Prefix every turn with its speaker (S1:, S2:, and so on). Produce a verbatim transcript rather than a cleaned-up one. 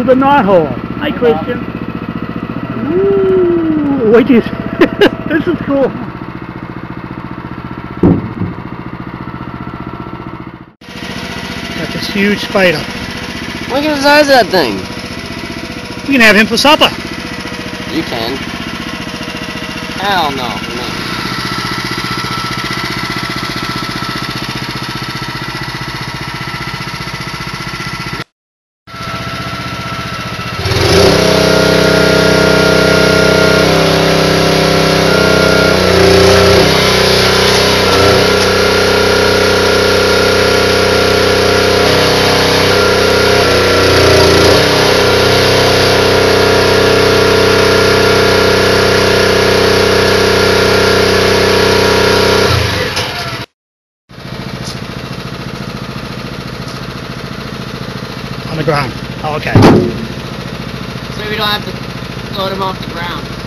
S1: to the knothole. Hi, Christian. Ooh, wait till you see. This is cool. Got this huge spider.
S2: Look at the size of that thing.
S1: We can have him for supper.
S2: You can. Hell no, for me.
S1: On the ground. Oh, okay.
S2: So we don't have to load him off the ground.